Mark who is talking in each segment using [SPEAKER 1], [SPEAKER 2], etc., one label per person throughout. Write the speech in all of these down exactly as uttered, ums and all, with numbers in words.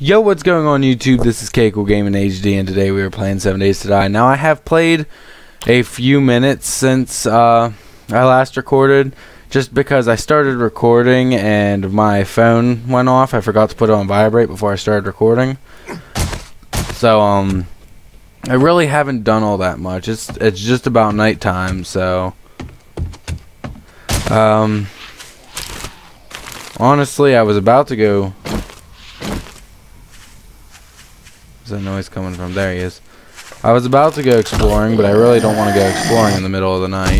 [SPEAKER 1] Yo, what's going on YouTube? This is Keiko Gaming H D, and today we are playing Seven Days to Die. Now, I have played a few minutes since uh, I last recorded, just because I started recording and my phone went off. I forgot to put it on vibrate before I started recording. So, um, I really haven't done all that much. It's, it's just about nighttime, so... Um... Honestly, I was about to go... Is that noise coming from? There he is. I was about to go exploring, but I really don't want to go exploring in the middle of the night.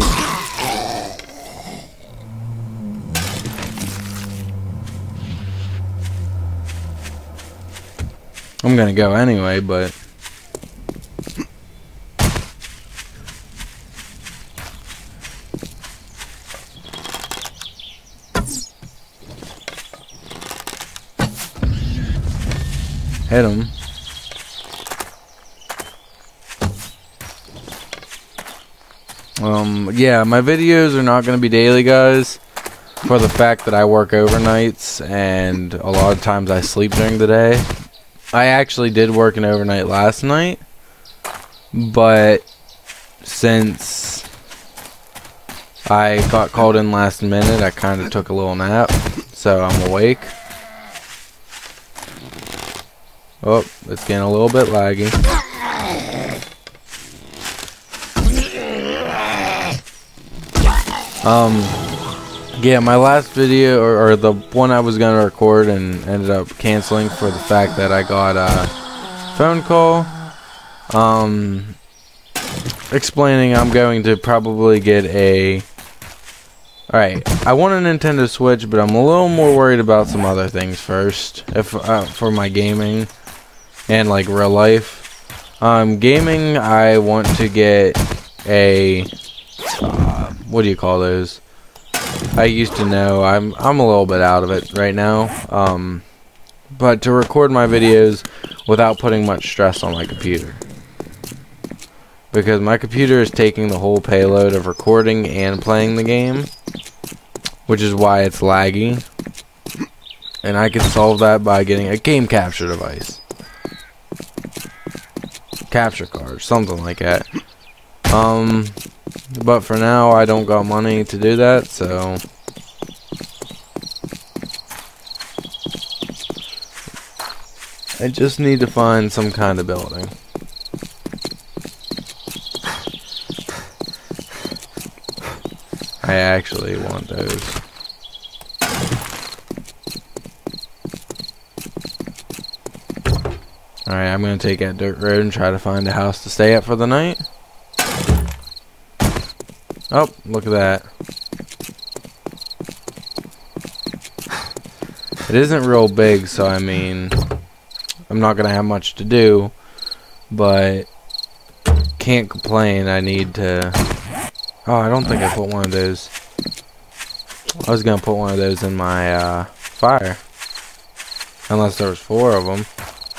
[SPEAKER 1] I'm gonna go anyway, but... Hit him. Um, yeah, my videos are not going to be daily, guys, for the fact that I work overnights, and a lot of times I sleep during the day. I actually did work an overnight last night, but since I got called in last minute, I kind of took a little nap, so I'm awake. Oh, it's getting a little bit laggy. Um, yeah, my last video, or, or the one I was going to record and ended up canceling for the fact that I got a phone call, um, explaining I'm going to probably get a, alright, I want a Nintendo Switch, but I'm a little more worried about some other things first, if, uh, for my gaming, and like real life. Um, gaming, I want to get a, uh, what do you call those? I used to know. I'm I'm a little bit out of it right now. Um, but to record my videos without putting much stress on my computer, because my computer is taking the whole payload of recording and playing the game, which is why it's laggy. And I can solve that by getting a game capture device, capture card, something like that. Um. But for now, I don't got money to do that, so... I just need to find some kind of building. I actually want those. Alright, I'm gonna take that dirt road and try to find a house to stay at for the night. Oh, look at that. It isn't real big, so I mean, I'm not going to have much to do, but can't complain. I need to... Oh, I don't think I put one of those. I was going to put one of those in my uh, fire. Unless there was four of them.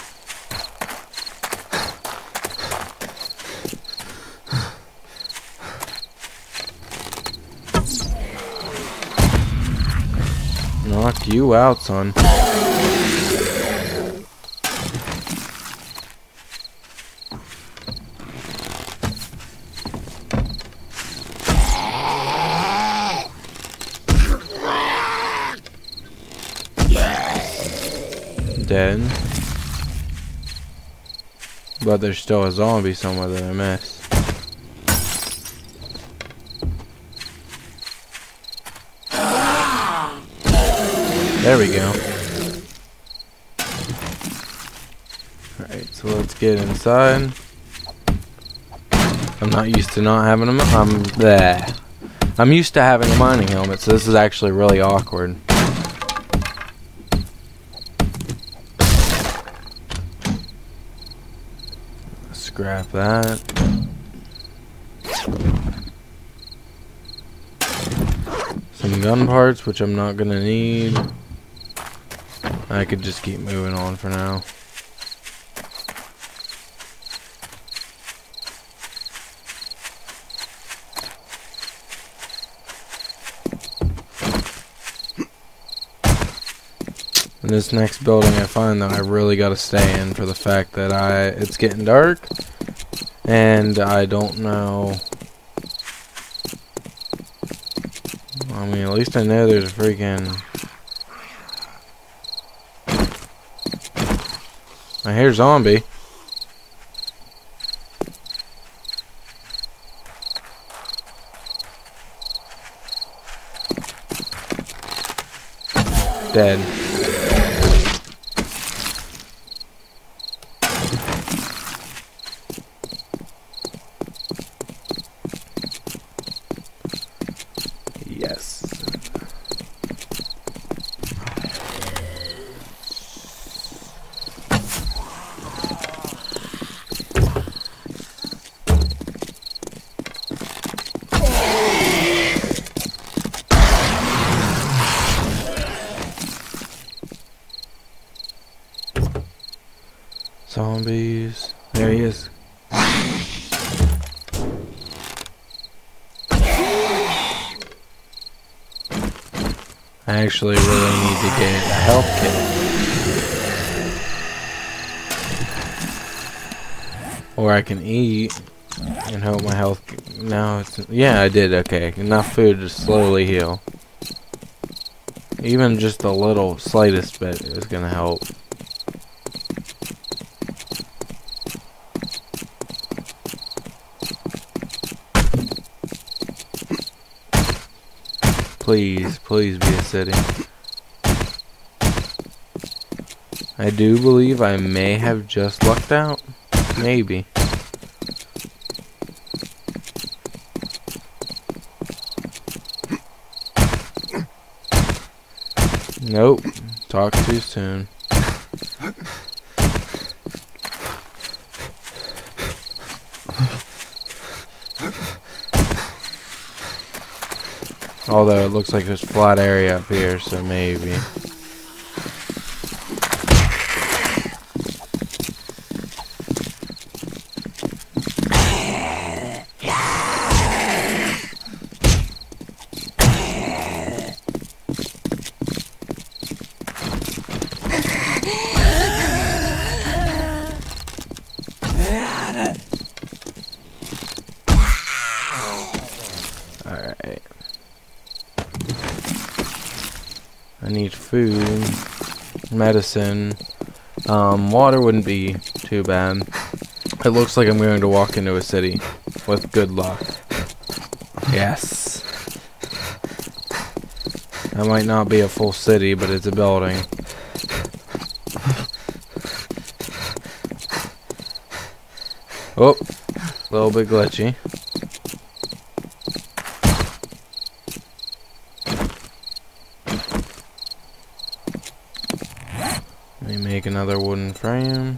[SPEAKER 1] Knock you out, son. Dead. But there's still a zombie somewhere that I missed. There we go. Alright, so let's get inside. I'm not used to not having a I'm there. I'm used to having a mining helmet, so this is actually really awkward. Scrap that. Some gun parts, which I'm not gonna need. I could just keep moving on for now. And this next building I find that I really gotta stay in for the fact that I it's getting dark and I don't know. I mean, at least I know there's a freaking. I hear zombie. Dead. Yes. Zombies. There he is. I actually really need to get a health kit. Or I can eat and hope my health. No, it's. Yeah, I did. Okay. Enough food to slowly heal. Even just a little, slightest bit is gonna help. Please, please be a city. I do believe I may have just lucked out. Maybe. Nope. Talk too soon. Although it looks like there's flat area up here, so maybe. Alright. I need food, medicine, um, water wouldn't be too bad. It looks like I'm going to walk into a city with good luck. Yes. That might not be a full city, but it's a building. Oh, a little bit glitchy. Let me make another wooden frame.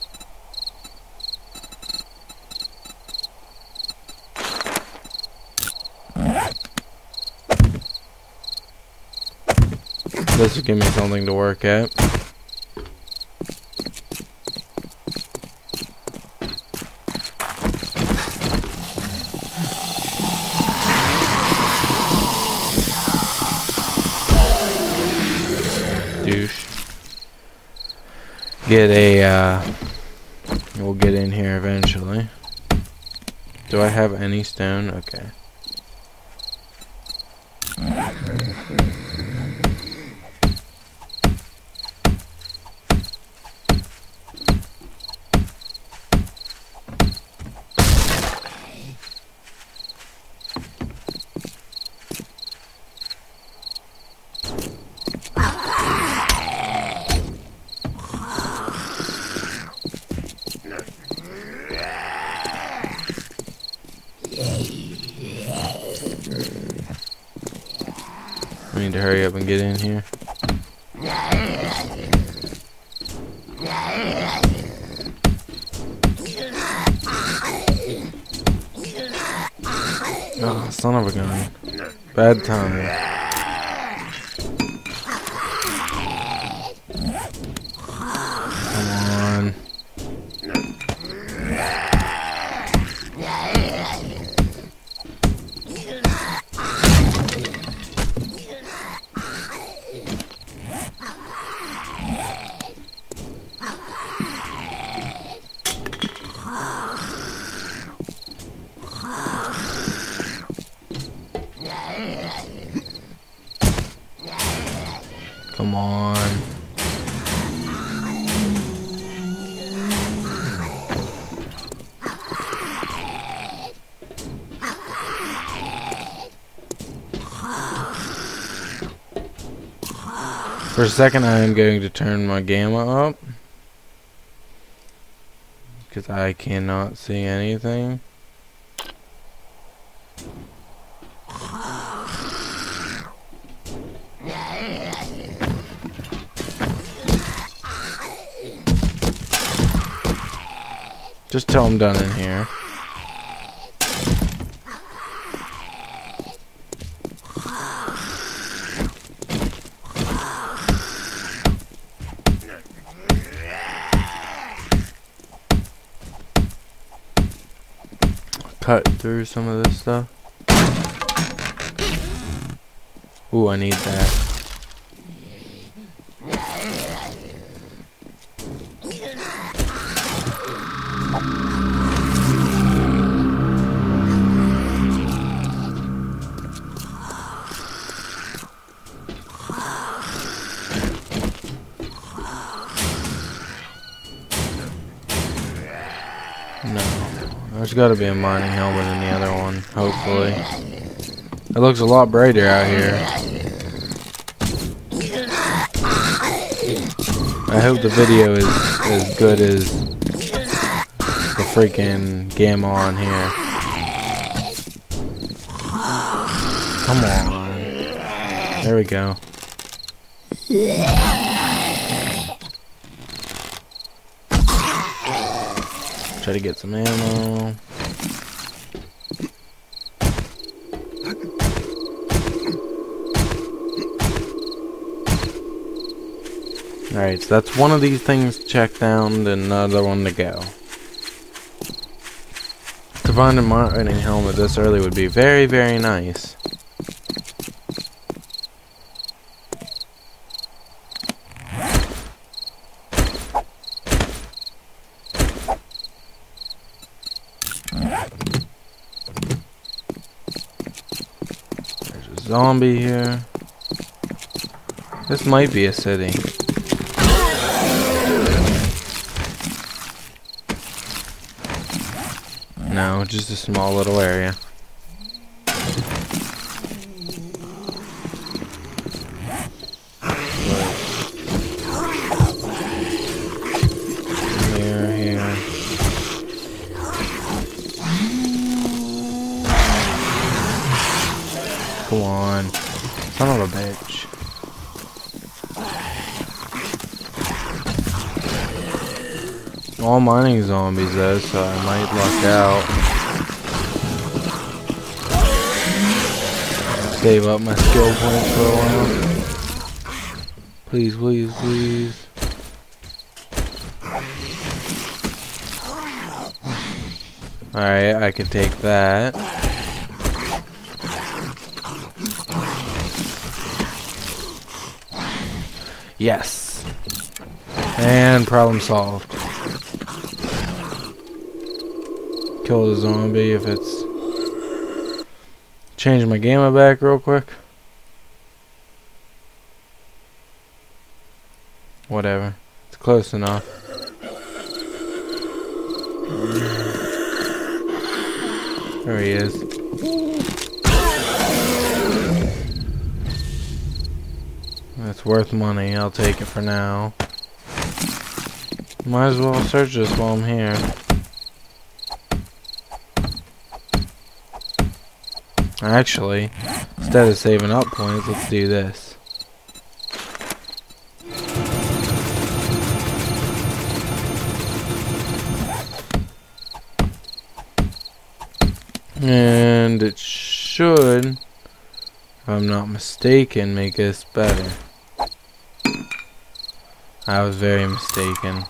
[SPEAKER 1] This will give me something to work at. Douche. Get a, uh, we'll get in here eventually. Do I have any stone? Okay. I need to hurry up and get in here. Oh, son of a gun. Bad time. Come on. on. For a second, I am going to turn my gamma up because I cannot see anything. Just till I'm done in here. Cut through some of this stuff. Ooh, I need that. No. There's got to be a mining helmet in the other one, hopefully. It looks a lot brighter out here. I hope the video is as good as the freaking gamma on here. Come on. There we go. Try to get some ammo. Alright, so that's one of these things checked down, and another one to go. To find a mining helmet this early would be very, very nice. There's a zombie here. This might be a city. No, just a small little area. Here, here. Come on. Son of a bitch. All mining zombies though, so I might luck out. Save up my skill points for a while. Please, please, please. Alright, I can take that. Yes. And problem solved. Kill the zombie if it's... Change my gamma back real quick. Whatever. It's close enough. There he is. That's worth money. I'll take it for now. Might as well search this while I'm here. Actually, instead of saving up points, let's do this. And it should, if I'm not mistaken, make this better. I was very mistaken.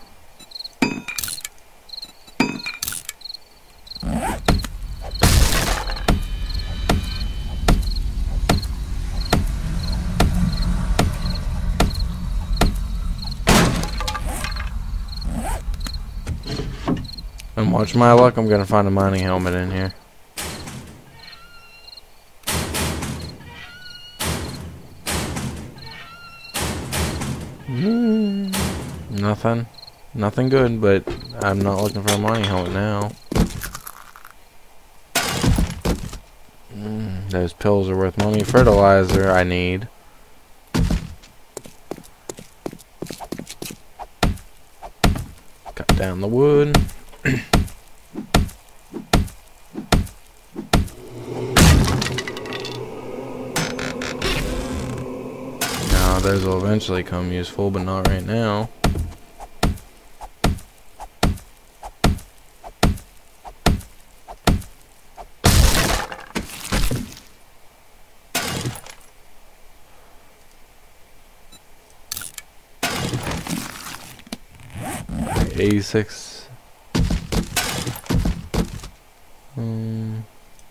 [SPEAKER 1] And watch my luck, I'm gonna find a mining helmet in here. Nothing. Nothing good, but I'm not looking for a mining helmet now. Mm, those pills are worth money. Fertilizer I need. Cut down the wood. Now those will eventually come useful, but not right now. eighty-six. Um,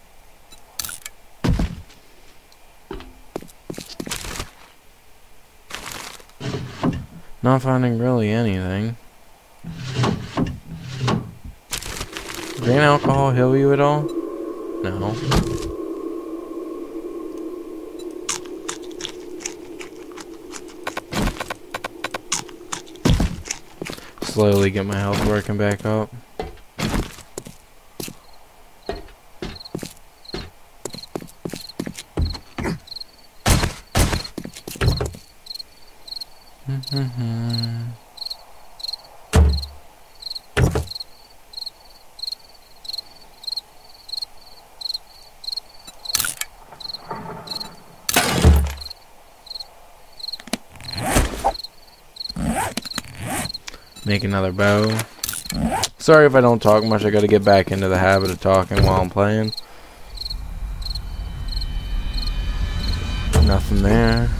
[SPEAKER 1] not finding really anything. Grain alcohol heal you at all? No. Slowly get my health working back up. Make another bow. Sorry if I don't talk much. I gotta get back into the habit of talking while I'm playing. Nothing there.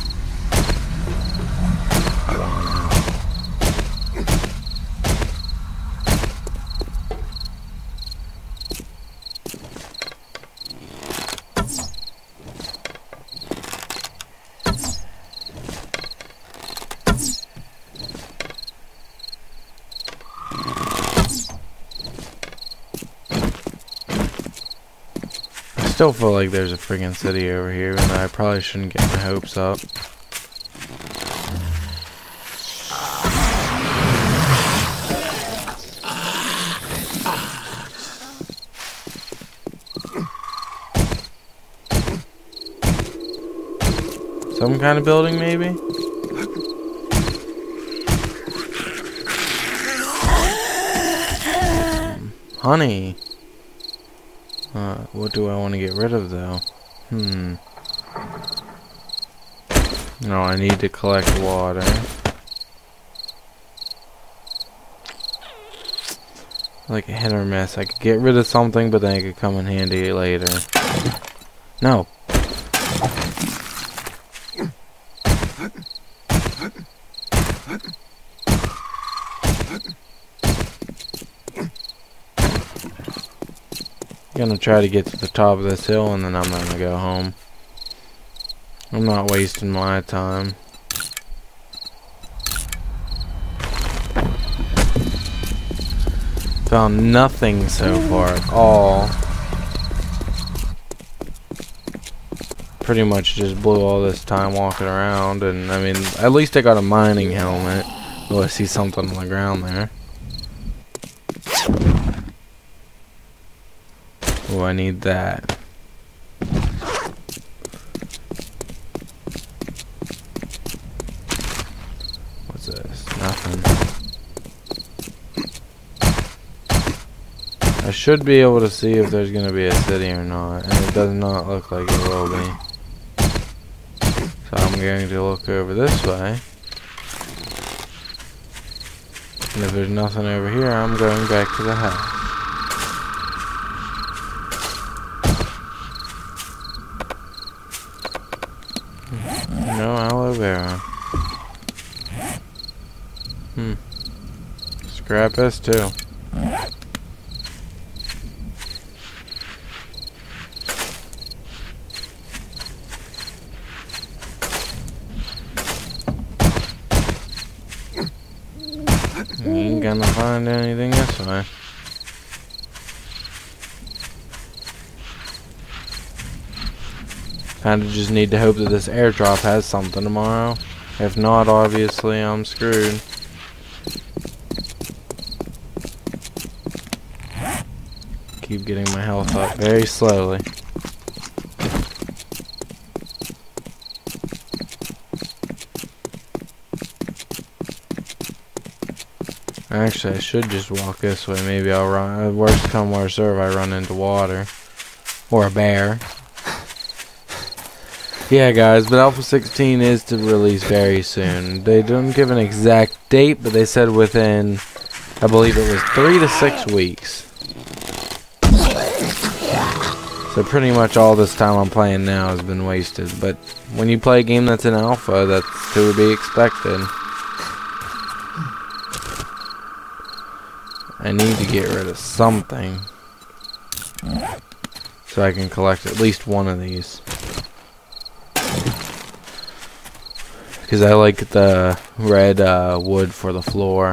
[SPEAKER 1] I still feel like there's a friggin' city over here, and I probably shouldn't get my hopes up. Some kind of building, maybe? Honey. Uh, what do I want to get rid of, though? Hmm. No, I need to collect water. Like a hit or miss. I could get rid of something, but then it could come in handy later. No. Gonna try to get to the top of this hill and then I'm gonna go home. I'm not wasting my time. Found nothing so far at all. Pretty much just blew all this time walking around, and I mean, at least I got a mining helmet. Oh, I see something on the ground there. Oh, I need that. What's this? Nothing. I should be able to see if there's gonna be a city or not, and it does not look like it will be. So I'm going to look over this way. And if there's nothing over here, I'm going back to the house. No aloe vera. Hmm. Scrap S two. You ain't gonna find anything this way. Kinda just need to hope that this airdrop has something tomorrow. If not, obviously I'm screwed. keep getting my health up very slowly. Actually, I should just walk this way. Maybe I'll run. Worst come worst serve, I run into water. Or a bear. Yeah, guys, but Alpha sixteen is to release very soon. They didn't give an exact date, but they said within, I believe it was three to six weeks. So pretty much all this time I'm playing now has been wasted. But when you play a game that's in alpha, that's to be expected. I need to get rid of something so I can collect at least one of these. Because I like the red uh, wood for the floor.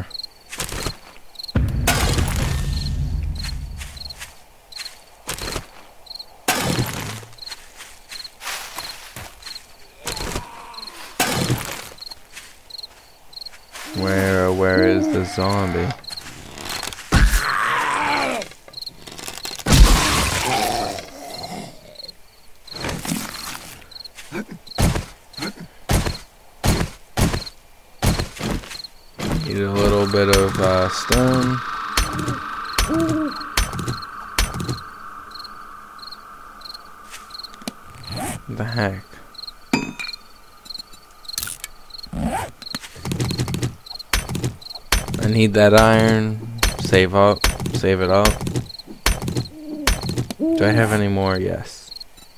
[SPEAKER 1] Where, where is the zombie? Need a little bit of uh, stone. What the heck? I need that iron. Save up. Save it up. Do I have any more? Yes.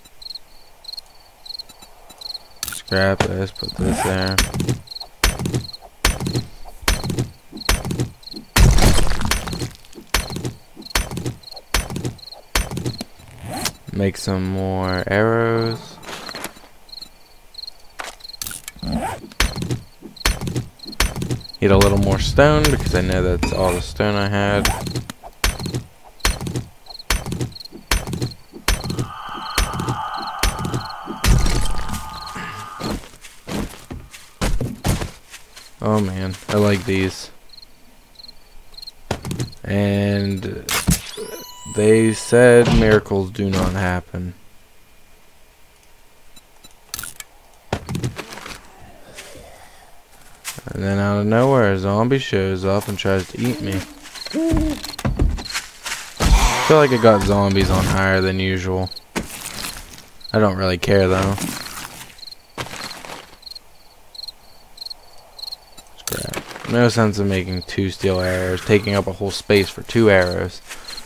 [SPEAKER 1] Scrap this. Put this there. Make some more arrows. Need a little more stone because I know that's all the stone I had. Oh man, I like these. And they said miracles do not happen. And then out of nowhere, a zombie shows up and tries to eat me. I feel like I got zombies on higher than usual. I don't really care though. Scrap. No sense in making two steel arrows, taking up a whole space for two arrows.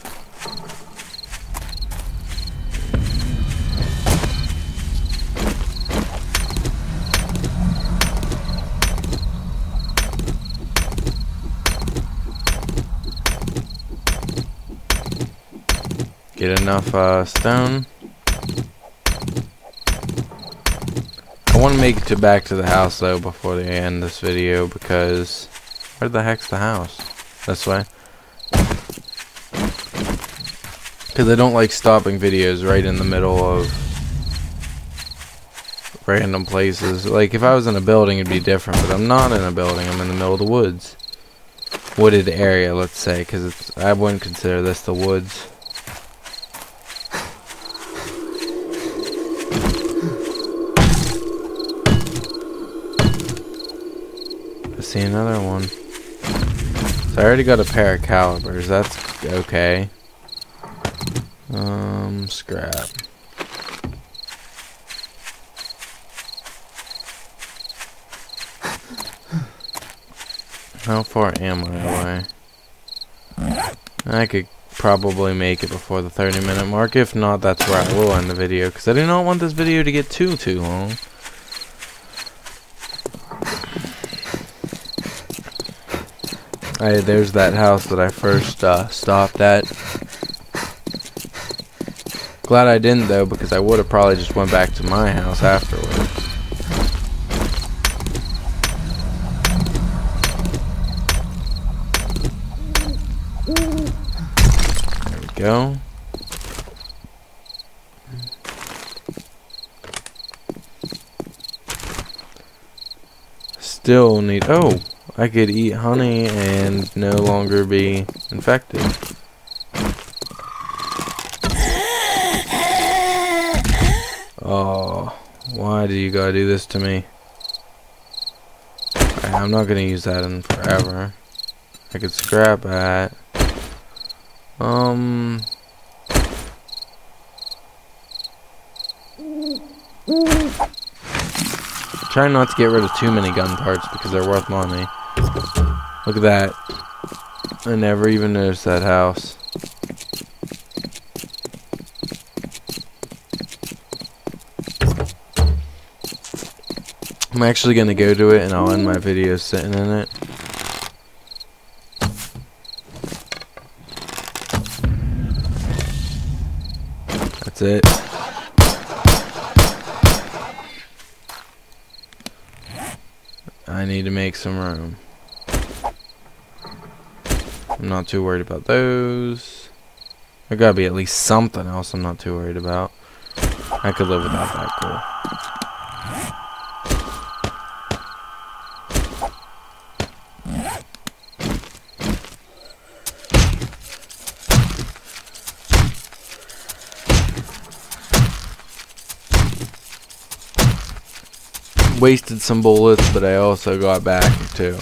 [SPEAKER 1] Get enough uh, stone. I want to make it to back to the house though before they end this video because where the heck's the house? This way. Because I don't like stopping videos right in the middle of random places. Like if I was in a building it'd be different, but I'm not in a building. I'm in the middle of the woods, wooded area, let's say, because it's I wouldn't consider this the woods. See another one. So I already got a pair of calibers. That's okay. Um, scrap. How far am I away? I could probably make it before the thirty minute mark. If not, that's where I will end the video because I do not want this video to get too too long. Hey, there's that house that I first uh, stopped at. Glad I didn't though, because I would have probably just went back to my house afterwards. There we go. Still need. Oh. I could eat honey and no longer be infected. Why do you gotta do this to me? Alright, I'm not gonna use that in forever. I could scrap that. Um... Try not to get rid of too many gun parts because they're worth money. Look at that. I never even noticed that house. I'm actually gonna go to it and I'll end my video sitting in it. That's it. I need to make some room. I'm not too worried about those. There gotta be at least something else I'm not too worried about. I could live without that. Cool. Wasted some bullets, but I also got back too.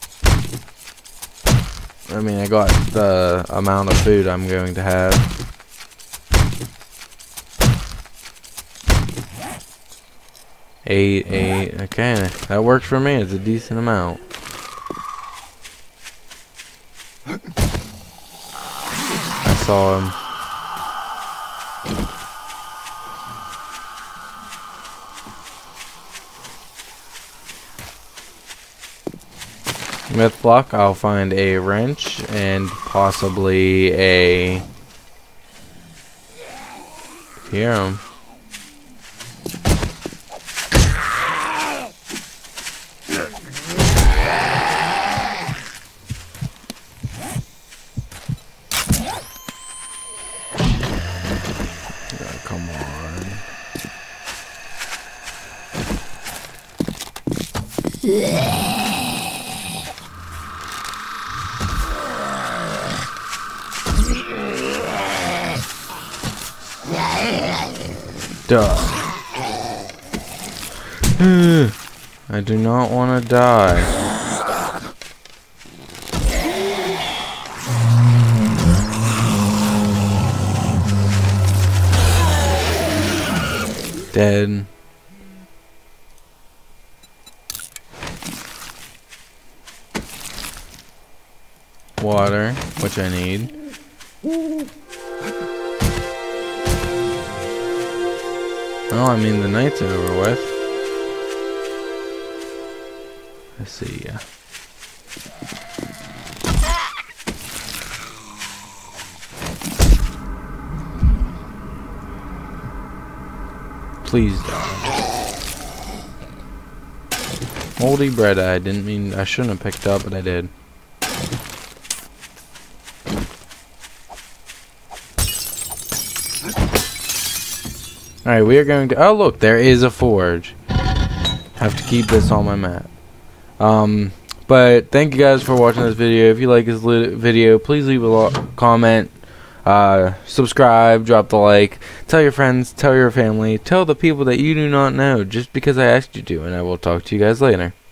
[SPEAKER 1] I mean, I got the amount of food I'm going to have. Eight, eight, okay, that works for me. It's a decent amount. I saw him. With luck, I'll find a wrench and possibly a... Hear him. Oh, come on. Duh. I do not want to die. Dead. Water, which I need. Oh, I mean the night's over with. Let's see ya. Please die. Moldy bread I didn't mean I shouldn't have picked up, but I did. Alright, we are going to... Oh, look, there is a forge. Have to keep this on my map. Um, but thank you guys for watching this video. If you like this video, please leave a comment. Uh, subscribe, drop the like. Tell your friends, tell your family, tell the people that you do not know just because I asked you to. And I will talk to you guys later.